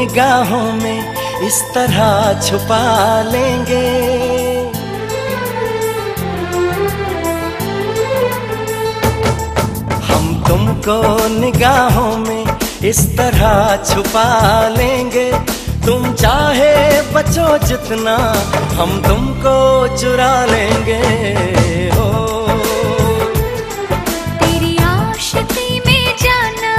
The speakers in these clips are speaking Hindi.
निगाहों में इस तरह छुपा लेंगे। हम तुमको निगाहों में इस तरह छुपा लेंगे। तुम चाहे बचो जितना हम तुमको चुरा लेंगे। हो तेरी आशिकी में जाना,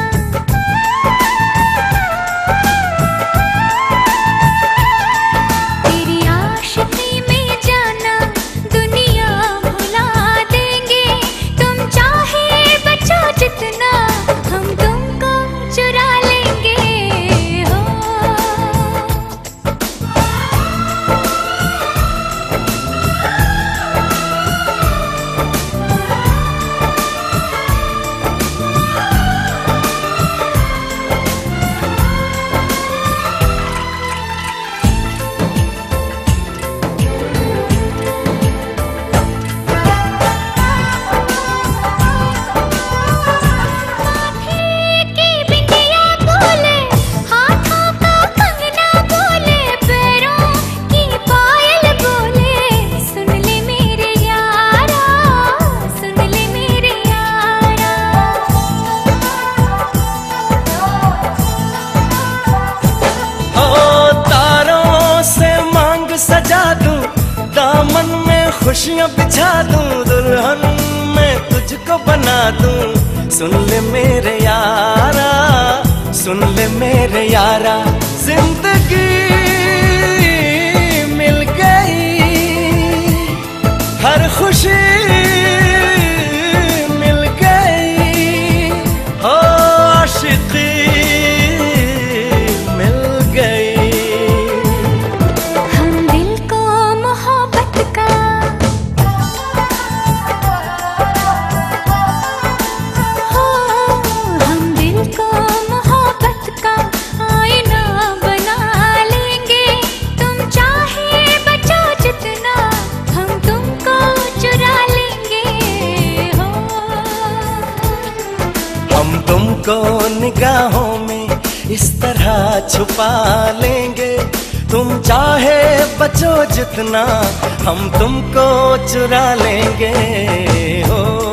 तेरी आशिकी में जाना दुनिया भुला देंगे। तुम चाहे बचो जितना हम तुमको चुरा लेंगे। हो सजा दूं, दामन में खुशियां बिछा दूं, दुल्हन में तुझको बना दूं। सुन ले मेरे यारा, सुन ले मेरे यारा, जिंदगी मिल गई, हर खुशी मिल गई। हो आशिकी मिल गई। हम तुमको निगाहों में इस तरह छुपा लेंगे। तुम चाहे बचो जितना हम तुमको चुरा लेंगे। हो